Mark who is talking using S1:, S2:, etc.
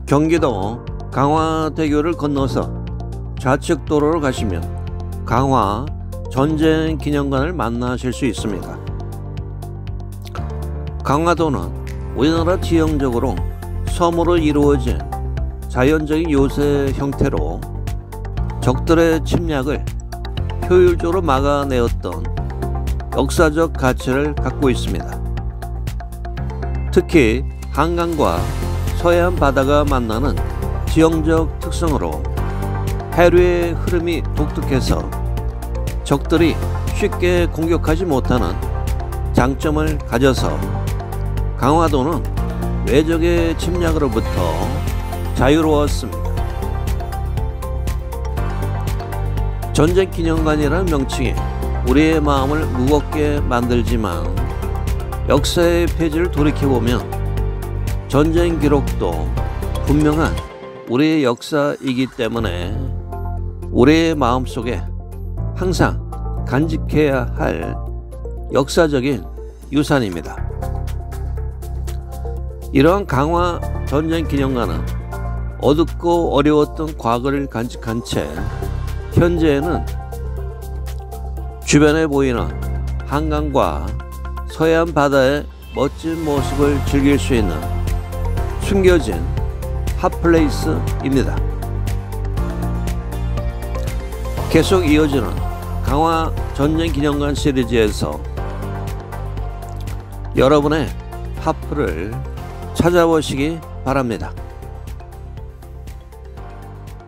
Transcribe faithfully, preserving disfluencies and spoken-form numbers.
S1: 경기도 강화대교를 건너서 좌측 도로로 가시면 강화 전쟁기념관을 만나실 수 있습니다. 강화도는 우리나라 지형적으로 섬으로 이루어진 자연적인 요새 형태로 적들의 침략을 효율적으로 막아내었던 역사적 가치를 갖고 있습니다. 특히 한강과 서해안 바다가 만나는 지형적 특성으로 해류의 흐름이 독특해서 적들이 쉽게 공격하지 못하는 장점을 가져서 강화도는 외적의 침략으로부터 자유로웠습니다. 전쟁기념관이라는 명칭이 우리의 마음을 무겁게 만들지만 역사의 페이지를 돌이켜보면 전쟁 기록도 분명한 우리의 역사이기 때문에 우리의 마음속에 항상 간직해야 할 역사적인 유산입니다. 이러한 강화 전쟁기념관은 어둡고 어려웠던 과거를 간직한 채 현재에는 주변에 보이는 한강과 서해안 바다의 멋진 모습을 즐길 수 있는 숨겨진 핫플레이스입니다. 계속 이어지는 강화 전쟁기념관 시리즈에서 여러분의 핫플을 찾아보시기 바랍니다.